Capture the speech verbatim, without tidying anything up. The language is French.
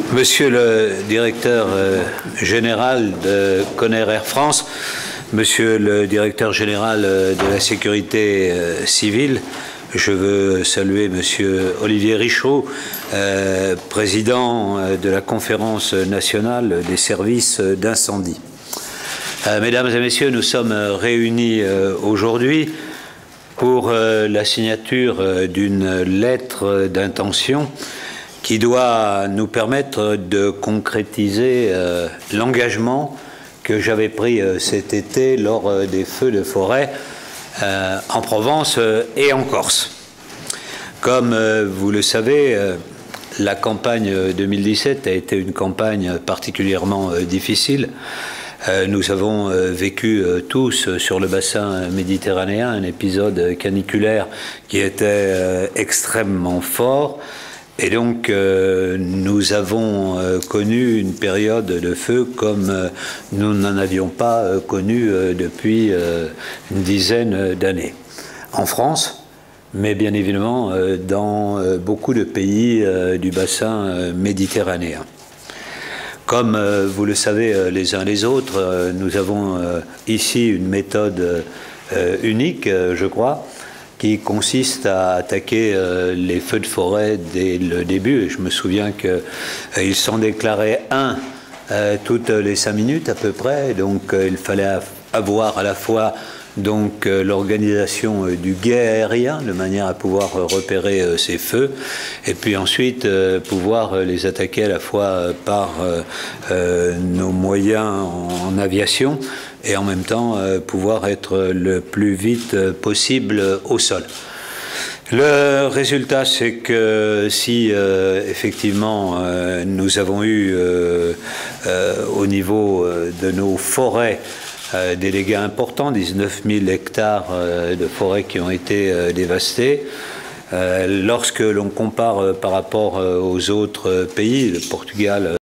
Monsieur le directeur euh, général de Conair Air France, Monsieur le directeur général euh, de la sécurité euh, civile, je veux saluer Monsieur Olivier Richaud, euh, président de la conférence nationale des services d'incendie. Euh, mesdames et messieurs, nous sommes réunis euh, aujourd'hui pour euh, la signature euh, d'une lettre d'intention qui doit nous permettre de concrétiser euh, l'engagement que j'avais pris euh, cet été lors euh, des feux de forêt euh, en Provence euh, et en Corse. Comme euh, vous le savez, euh, la campagne deux mille dix-sept a été une campagne particulièrement euh, difficile. Euh, nous avons euh, vécu euh, tous sur le bassin méditerranéen un épisode caniculaire qui était euh, extrêmement fort. Et donc, euh, nous avons euh, connu une période de feu comme euh, nous n'en avions pas euh, connu euh, depuis euh, une dizaine d'années. En France, mais bien évidemment euh, dans euh, beaucoup de pays euh, du bassin euh, méditerranéen. Comme euh, vous le savez euh, les uns les autres, euh, nous avons euh, ici une méthode euh, unique, euh, je crois, qui consiste à attaquer euh, les feux de forêt dès le début. Et je me souviens qu'ils euh, s'en déclaraient un euh, toutes les cinq minutes à peu près. Donc euh, il fallait avoir à la fois donc euh, l'organisation euh, du guet aérien de manière à pouvoir euh, repérer euh, ces feux, et puis ensuite euh, pouvoir euh, les attaquer à la fois euh, par euh, euh, nos moyens en, en aviation, et en même temps euh, pouvoir être le plus vite euh, possible euh, au sol. Le résultat, c'est que si euh, effectivement euh, nous avons eu euh, euh, au niveau euh, de nos forêts euh, des dégâts importants, dix-neuf mille hectares euh, de forêts qui ont été euh, dévastés, euh, lorsque l'on compare euh, par rapport euh, aux autres pays, le Portugal